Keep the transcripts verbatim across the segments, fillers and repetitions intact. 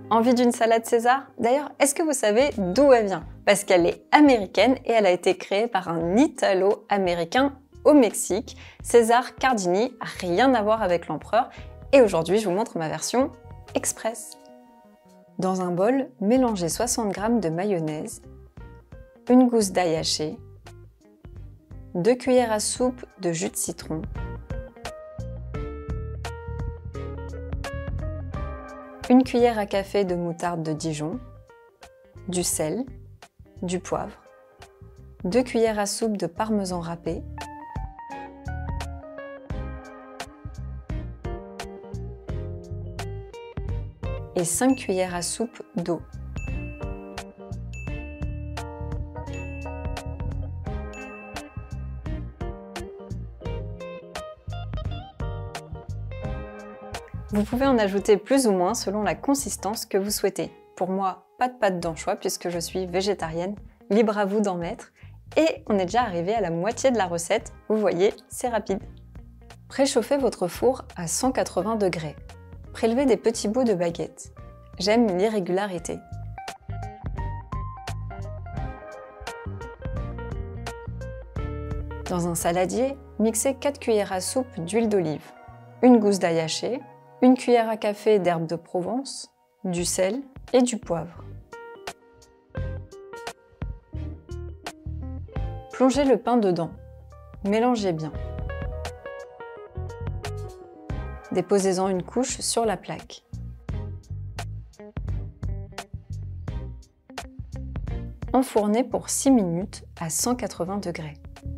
Envie d'une salade César? D'ailleurs, est-ce que vous savez d'où elle vient? Parce qu'elle est américaine et elle a été créée par un Italo-américain au Mexique. César Cardini, rien à voir avec l'empereur. Et aujourd'hui, je vous montre ma version express. Dans un bol, mélangez soixante grammes de mayonnaise, une gousse d'ail haché, deux cuillères à soupe de jus de citron, une cuillère à café de moutarde de Dijon, du sel, du poivre, deux cuillères à soupe de parmesan râpé, et cinq cuillères à soupe d'eau. Vous pouvez en ajouter plus ou moins selon la consistance que vous souhaitez. Pour moi, pas de pâte d'anchois puisque je suis végétarienne, libre à vous d'en mettre. Et on est déjà arrivé à la moitié de la recette, vous voyez, c'est rapide. Préchauffez votre four à cent quatre-vingts degrés. Prélevez des petits bouts de baguette. J'aime l'irrégularité. Dans un saladier, mixez quatre cuillères à soupe d'huile d'olive, une gousse d'ail haché, une cuillère à café d'herbes de Provence, du sel et du poivre. Plongez le pain dedans. Mélangez bien. Déposez-en une couche sur la plaque. Enfournez pour six minutes à cent quatre-vingts degrés.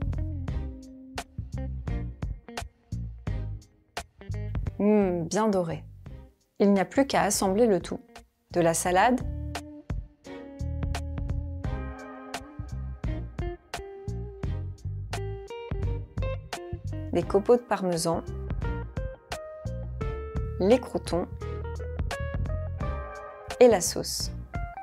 Mmh, bien doré. Il n'y a plus qu'à assembler le tout. De la salade, des copeaux de parmesan, les croûtons et la sauce.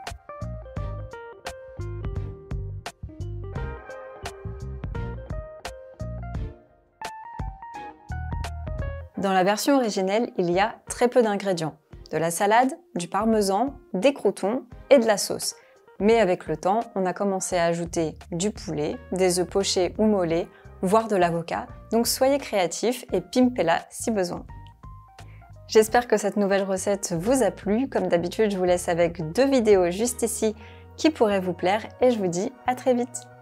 Dans la version originelle, il y a très peu d'ingrédients. De la salade, du parmesan, des croûtons et de la sauce. Mais avec le temps, on a commencé à ajouter du poulet, des œufs pochés ou mollets, voire de l'avocat. Donc soyez créatifs et pimpez-la si besoin. J'espère que cette nouvelle recette vous a plu. Comme d'habitude, je vous laisse avec deux vidéos juste ici qui pourraient vous plaire et je vous dis à très vite.